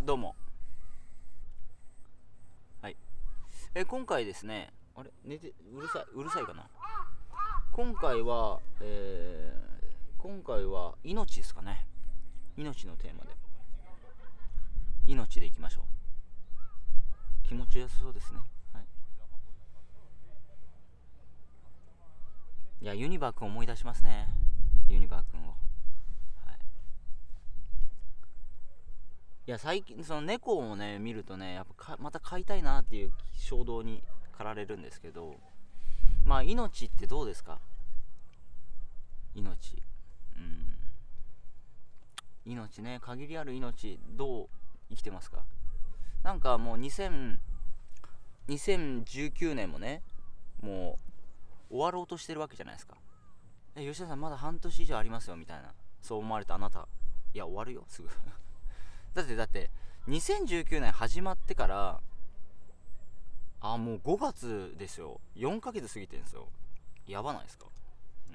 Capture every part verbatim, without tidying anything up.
どうも。はい。え、今回ですね、あれ寝て、うるさい、うるさいかな。今回は、えー、今回は命ですかね。命のテーマで。命でいきましょう。気持ちよさそうですね。はい。いや、ユニバー君思い出しますね。ユニバー君を。はい。いや、最近、その猫をね、見るとね、やっぱかまた飼いたいなっていう衝動に駆られるんですけど、まあ、命ってどうですか？命。うん。命ね、限りある命、どう生きてますか？なんかもうにせん、にせんじゅうきゅうねんもね、もう終わろうとしてるわけじゃないですか。え、吉田さんまだ半年以上ありますよみたいな、そう思われたあなた、いや終わるよすぐだってだってにせんじゅうきゅうねん始まってから、あ、もうごがつですよ。よんかげつ過ぎてるんですよ。やばないですか？うん。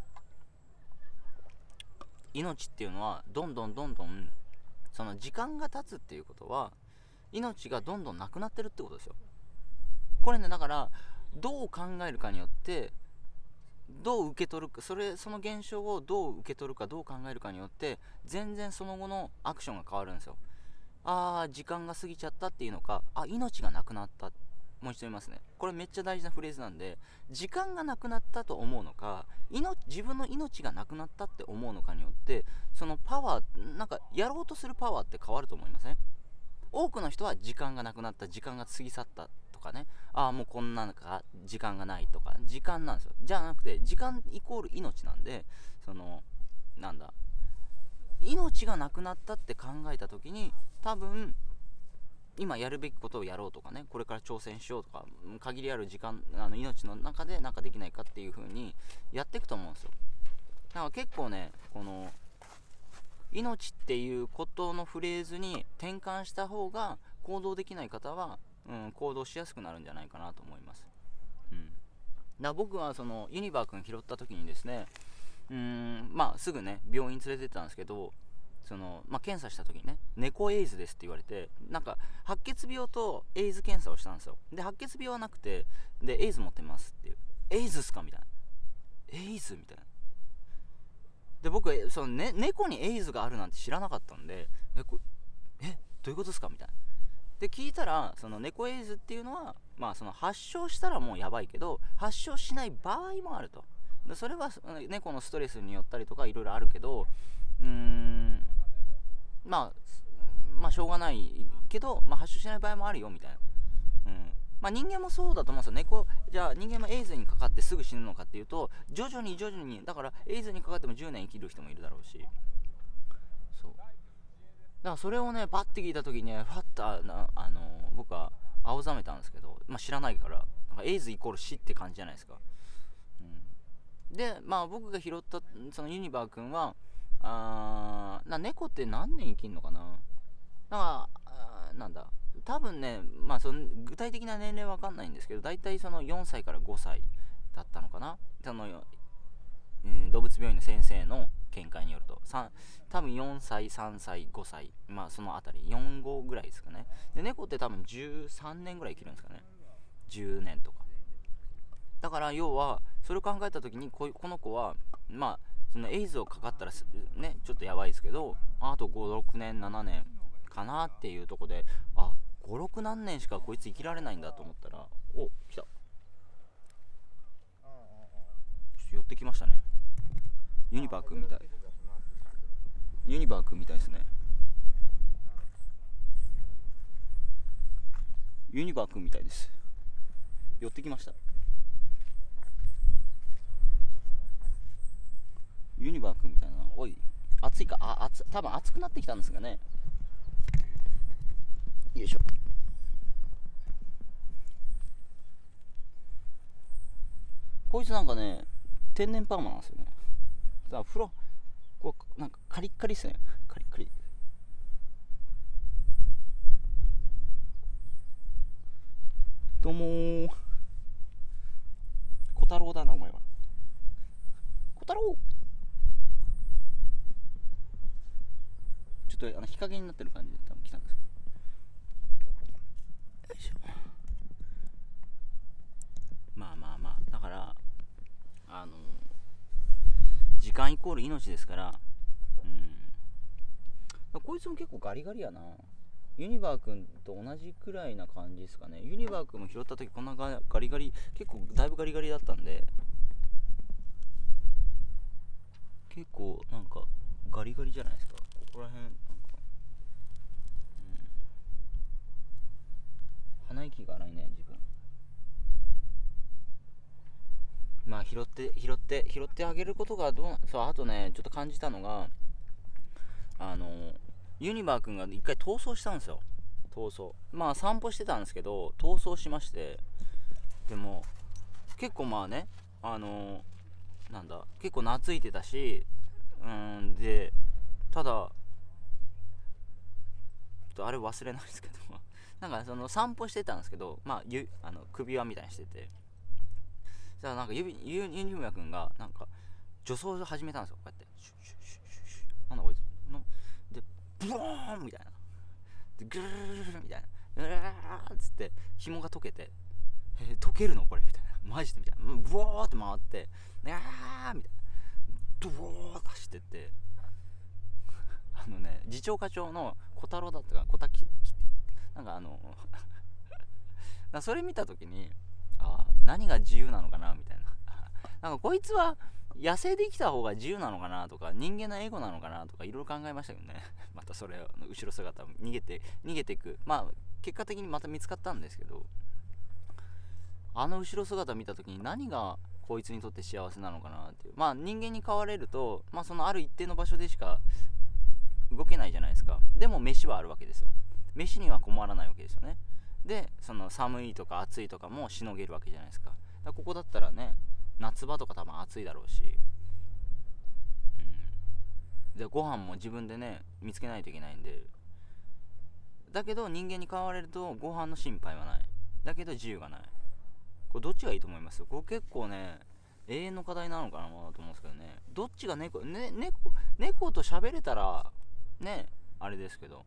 命っていうのはどんどんどんどん、その時間が経つっていうことは、命がどんどんなくなってるってことですよ。これね、だからどう考えるかによって、どう受け取るか、それその現象をどう受け取るか、どう考えるかによって全然その後のアクションが変わるんですよ。あー、時間が過ぎちゃったっていうのか、あ、命がなくなった。もう一度言いますね、これめっちゃ大事なフレーズなんで、時間がなくなったと思うのか、命自分の命がなくなったって思うのかによって、そのパワー、なんかやろうとするパワーって変わると思いません？多くの人は時間がなくなった、時間が過ぎ去ったとかね、ああもうこんなのか、時間がないとか、時間なんですよ。じゃなくて、時間イコール命なんで、そのなんだ、命がなくなったって考えた時に、多分今やるべきことをやろうとかね、これから挑戦しようとか、限りある時間、あの命の中でなんかできないかっていう風にやっていくと思うんですよ。だから結構ね、この命っていうことのフレーズに転換した方が、行動できない方は、うん、行動しやすくなるんじゃないかなと思います。うん、だから僕はそのユニバー君拾った時にですね、うーん、まあすぐね病院連れてったんですけど、その、まあ、検査した時にね、猫エイズですって言われて、なんか白血病とエイズ検査をしたんですよ。で白血病はなくて、でエイズ持ってますっていう、エイズっすかみたいな、エイズみたいな。で僕その、ね、猫にエイズがあるなんて知らなかったんで、えこえどういうことですかみたいな。で聞いたら、その猫エイズっていうのは、まあ、その発症したらもうやばいけど、発症しない場合もあると。でそれは猫のストレスによったりとかいろいろあるけど、うーん、まあまあしょうがないけど、まあ、発症しない場合もあるよみたいな。うん、まあ、人間もそうだと思うんですよ。猫じゃあ人間もエイズにかかってすぐ死ぬのかっていうと、徐々に徐々に、だからエイズにかかってもじゅうねん生きる人もいるだろうし、そうだからそれをねパッて聞いた時にね、ファッとあなあの僕は青ざめたんですけど、まあ、知らないから、なんかエイズイコール死って感じじゃないですか。うん、でまあ僕が拾ったそのユニバー君は、あーな猫って何年生きんのかな。なんかあーなんだ、多分ね、まあその具体的な年齢は分かんないんですけど、大体そのよんさいからごさいだったのかな、その、うん、動物病院の先生の見解によると、多分よんさい、さんさい、ごさい、まあそのあたり、よん、ごぐらいですかね。で猫って多分じゅうさんねんぐらい生きるんですかね、じゅうねんとか。だから要はそれを考えた時に、ここの子は、まあそのエイズをかかったらねちょっとやばいですけど、あとご、ろくねん、ななねんかなっていうとこで、あ、ご、ろく何年しかこいつ生きられないんだと思ったら、お、来た、ちょっと寄ってきましたね。ユニバー君みたい、ユニバー君みたいですね。ユニバー君みたいです。寄ってきました。ユニバー君みたいな。おい、暑いか、あ、暑、多分暑くなってきたんですがね。よいしょ。こいつなんかね、天然パーマなんですよね。だから風呂、こうなんかカリッカリっすね。カリッカリ。どうもー。小太郎だなお前は。小太郎。ちょっちょっとあの日陰になってる感じで多分来たんですけど、よいしょ。まあまあまあ、だからあの時間イコール命ですから、うん、こいつも結構ガリガリやな。ユニバー君と同じくらいな感じですかね。ユニバー君も拾った時こんなガリガリ、結構だいぶガリガリだったんで、結構なんかガリガリじゃないですか、ここら辺なんか、うん、鼻息が荒いね自分。まあ拾って拾って拾ってあげることがどうな、そう、あとねちょっと感じたのが、あのユニバー君が一回逃走したんですよ。逃走、まあ散歩してたんですけど逃走しまして、でも結構まあね、あのー、なんだ結構懐いてたし、うんで、ただちょっとあれ忘れないですけどなんかその散歩してたんですけど、まあゆあの首輪みたいにしてて、じゃあなんかユニユニムヤ君がなんか助走を始めたんですよ、こうやってシュッシュッシュッシュッシュッ、なんだこいつのでブワーンみたいなでグルルルみたいな、うわーっつって紐が溶けて、えー、溶けるのこれみたいな、マジでみたいな、ブワーって回って、あーみたいな、ドワーって走ってって、あのね次長課長の小太郎だったか小滝、なんかあのだそれ見た時に、あ何が自由なのかなみたいななんかこいつは野生で生きた方が自由なのかなとか、人間のエゴなのかなとかいろいろ考えましたけどねまたそれを後ろ姿を逃げて逃げていく、まあ結果的にまた見つかったんですけど、あの後ろ姿見た時に何がこいつにとって幸せなのかなっていう、まあ人間に飼われると、まあそのある一定の場所でしか動けないじゃないですか。でも飯はあるわけですよ。飯には困らないわけですよね。でその寒いとか暑いとかもしのげるわけじゃないですか。だからここだったらね、夏場とか多分暑いだろうし、うん、でご飯も自分でね見つけないといけないんで、だけど人間に飼われるとご飯の心配はない、だけど自由がない。これどっちがいいと思います？これ結構ね永遠の課題なのかなと思うんですけどね。どっちが猫、ね、猫猫と喋れたらねあれですけど、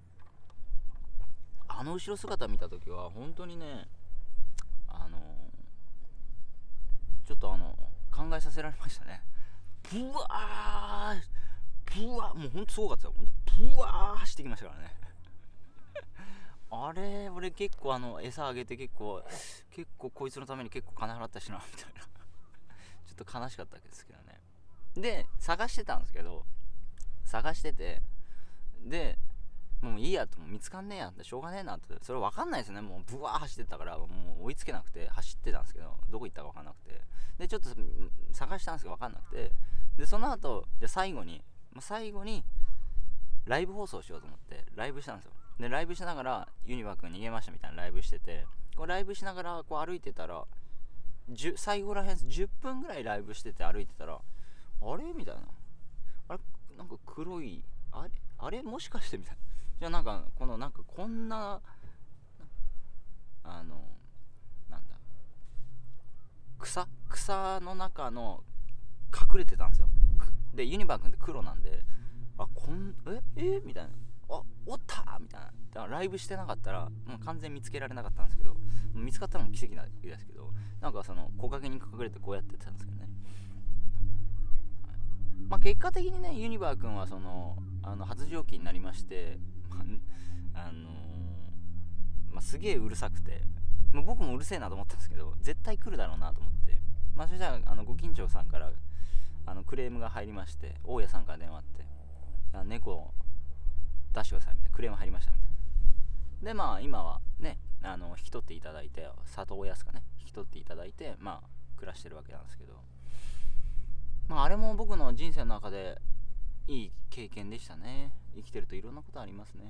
あの後ろ姿見た時は本当にね、あのー、ちょっとあの考えさせられましたね。ブワーブワー、もうほんとすごかったよ。ブワー走ってきましたからねあれ俺結構あの餌あげて結構結構こいつのために結構金払ったしなみたいなちょっと悲しかったわけですけどね。で探してたんですけど、探してて、でもういいやと、もう見つかんねえやってしょうがねえなって、それ分かんないですね。もうブワー走ってたからもう追いつけなくて走ってたんですけど、どこ行ったか分かんなくて、でちょっと探したんですけど分かんなくて、でその後じゃ最後に最後にライブ放送しようと思ってライブしたんですよ。でライブしながらユニバー君逃げましたみたいなライブしてて、こうライブしながらこう歩いてたら、最後らへんじゅっぷんぐらいライブしてて歩いてたら、あれみたいな、あれなんか黒い、あれあれもしかしてみたいな、じゃあなんかこのなんかこんなあのなんだ草草の中の隠れてたんですよ。でユニバー君って黒なんで、あこんええみたいな、あおったーみたいな。だからライブしてなかったらもう完全見つけられなかったんですけど、見つかったのも奇跡なんですけど、なんかその木陰に隠れてこうやってたんですけどね、はい、まあ結果的にねユニバー君はそのあの発情期になりまして、あのーまあ、すげえうるさくて、まあ、僕もうるせえなと思ったんですけど絶対来るだろうなと思って、まあ、それじゃあ、あのご近所さんからあのクレームが入りまして、大家さんから電話あって、いや猫を出してくださいみたいなクレーム入りましたみたいな。でまあ今はねあの引き取っていただいて、里親ですかね、引き取っていただいてまあ暮らしてるわけなんですけど、まああれも僕の人生の中でいい経験でしたね。生きてるといろんなことありますね、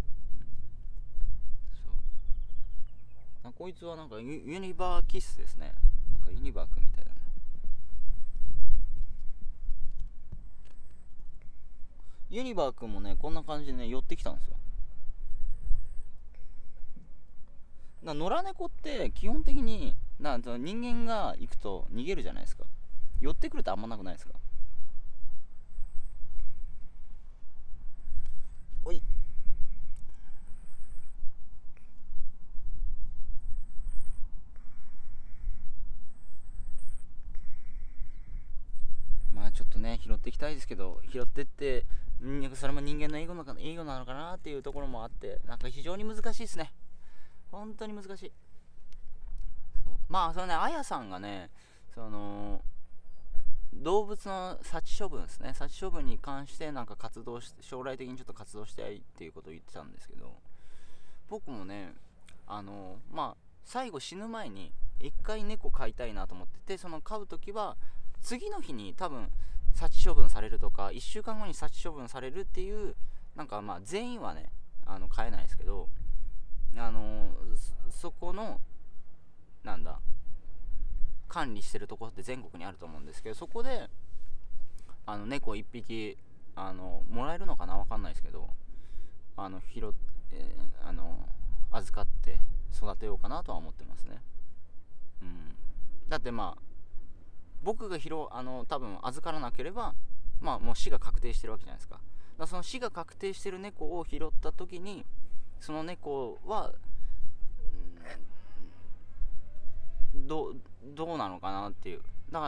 うん、そうこいつはなんか ユ, ユニバーキッスですね。なんかユニバー君みたいだね。ユニバー君もねこんな感じでね寄ってきたんですよ。だ野良猫って基本的になん人間が行くと逃げるじゃないですか。寄ってくるとあんまなくないですか。 とね拾っていきたいですけど、拾ってってんそれも人間のエゴなのかエゴなのかなっていうところもあって、なんか非常に難しいですね。本当に難しい。そうまあそのね、あやさんがね、その動物の殺処分ですね、殺処分に関してなんか活動し将来的にちょっと活動したいっていうことを言ってたんですけど、僕もね、あのまあ最後死ぬ前に一回猫飼いたいなと思ってて、その飼う時は次の日に多分殺処分されるとかいっしゅうかんごに殺処分されるっていう、なんかまあ全員はねあの飼えないですけど、あの そ, そこのなんだ管理してるところって全国にあると思うんですけど、そこであの猫いっぴきあのもらえるのかな、わかんないですけど、あの拾って、えー、あの預かって育てようかなとは思ってますね。うん、だってまあ僕が拾あの多分預からなければ、まあもう死が確定してるわけじゃないですか。だからその死が確定してる猫を拾った時に、その猫は、うん、ど, どうなのかなっていう、だ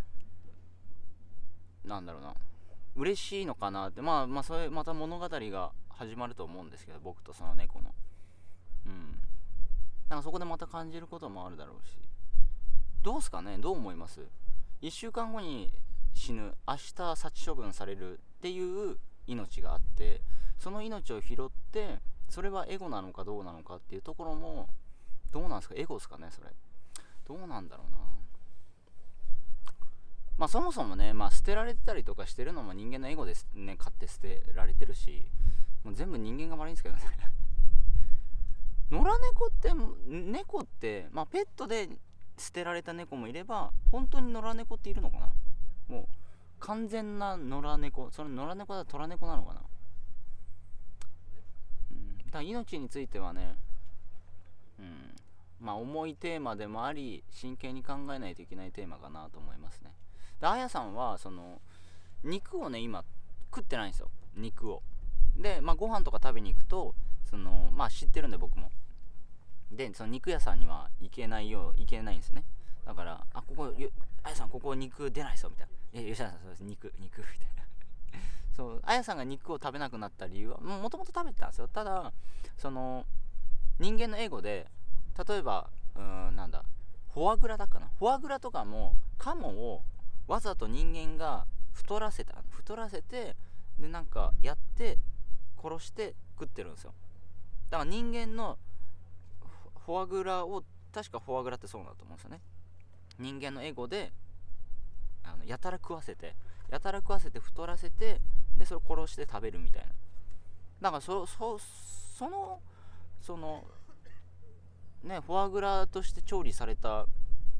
からなんだろうな、嬉しいのかなって、まあまあそれまた物語が始まると思うんですけど、僕とその猫の、うん、なんかそこでまた感じることもあるだろうし、どうすかね、どう思います？いっしゅうかんごに死ぬ、明日殺処分されるっていう命があって、その命を拾って、それはエゴなのかどうなのかっていうところも、どうなんですか、エゴですかね、それどうなんだろうな。まあそもそもね、まあ捨てられてたりとかしてるのも人間のエゴですね、飼って捨てられてるし、もう全部人間が悪いんですけどね野良猫って、猫って、まあペットで捨てられた猫もいれば、本当に野良猫っているのかな。もう完全な野良猫、それ野良猫だと虎猫なのかな。うん、だから命についてはね、うん、まあ重いテーマでもあり、真剣に考えないといけないテーマかなと思いますね。で、あやさんはその肉をね今食ってないんですよ、肉を。で、まあご飯とか食べに行くと、そのまあ知ってるんで僕も。で、その肉屋さんには行けないよう行けないんですね。だから、あ、ここあやさんここ肉出ないっすよみたいな。え、吉田さんそうです、肉肉みたいなそう、あやさんが肉を食べなくなった理由は、もともと食べてたんですよ。ただその人間のエゴで、例えばうーんなんだフォアグラだかな、フォアグラとかもカモをわざと人間が太らせた太らせて、でなんかやって殺して食ってるんですよ。だから人間のフォアグラを、確かフォアグラってそうだと思うんですよね。人間のエゴであのやたら食わせてやたら食わせて太らせて、でそれを殺して食べるみたいな。だからそそそのそのね、フォアグラとして調理された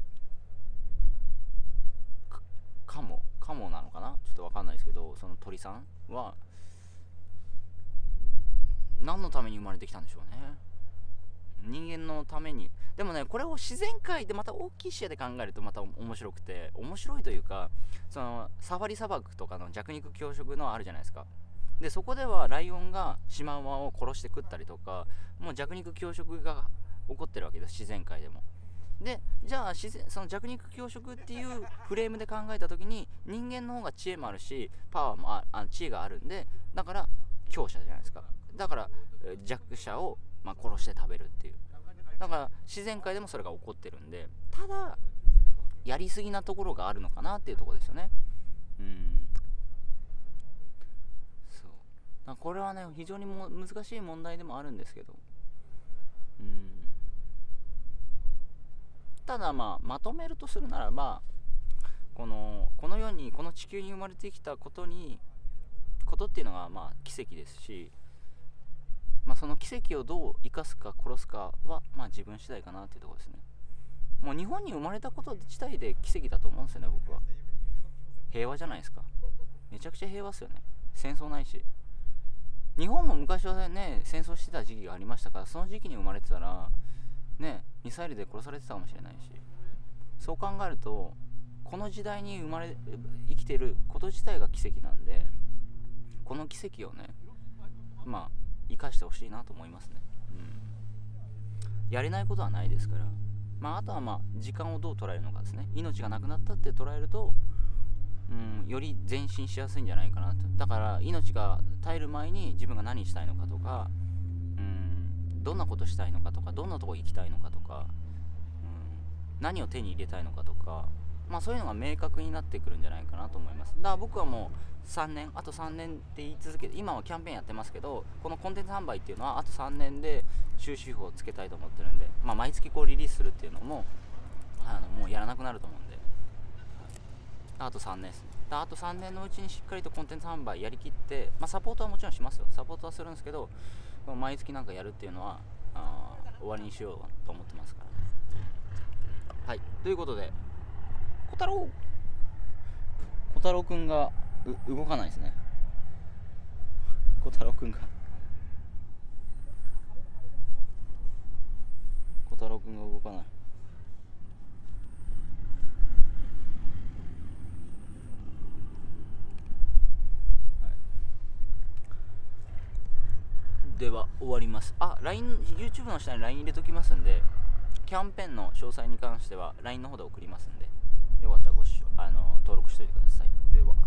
カモカモなのかな、ちょっと分かんないですけど、その鳥さんは何のために生まれてきたんでしょうね。人間のために。でもね、これを自然界でまた大きい視野で考えるとまた面白くて、面白いというか、そのサファリ砂漠とかの弱肉強食のあるじゃないですか。でそこではライオンがシマウマを殺して食ったりとか、もう弱肉強食が起こってるわけです、自然界でも。でじゃあ自然その弱肉強食っていうフレームで考えた時に、人間の方が知恵もあるしパワーもああ知恵があるんで、だから強者じゃないですか。だから弱者をまあ殺して食べるっていう、だから自然界でもそれが起こってるんで、ただやりすぎなところがあるのかなっていうところですよね。うん、そうだ、これはね非常にも難しい問題でもあるんですけど、うん、ただまあまとめるとするならば、このこの世にこの地球に生まれてきたことにことっていうのがまあ奇跡ですし、まあ、その奇跡をどう生かすか殺すかはまあ自分次第かなっていうところですね。もう日本に生まれたこと自体で奇跡だと思うんですよね、僕は。平和じゃないですか。めちゃくちゃ平和っすよね。戦争ないし。日本も昔はね戦争してた時期がありましたから、その時期に生まれてたらねミサイルで殺されてたかもしれないし、そう考えるとこの時代に生まれ生きてること自体が奇跡なんで、この奇跡をねまあ生かしてほしいなと思いますね。うん、やれないことはないですから、まああとはまあ時間をどう捉えるのかですね。命がなくなったって捉えるとうん、より前進しやすいんじゃないかなと。だから命が絶える前に自分が何したいのかとか、うん、どんなことしたいのかとか、どんなとこ行きたいのかとか、うん、何を手に入れたいのかとか、まあそういうのが明確になってくるんじゃないかなと思います。だから僕はもうさんねん、あとさんねんって言い続けて、今はキャンペーンやってますけど、このコンテンツ販売っていうのはあとさんねんで収支費をつけたいと思ってるんで、まあ毎月こうリリースするっていうのもあのもうやらなくなると思うんで、あとさんねんですね。あとさんねんのうちにしっかりとコンテンツ販売やりきって、まあ、サポートはもちろんしますよ。サポートはするんですけど、毎月なんかやるっていうのはあ終わりにしようと思ってますから。はい、ということで、小太郎小太郎くんがう動かないですね。小太郎くんが小太郎くんが動かない。では終わります。あ、ライン、YouTube の下に ライン 入れときますんで、キャンペーンの詳細に関しては ライン の方で送りますんで、よかったらご視聴あの登録しておいてください。では。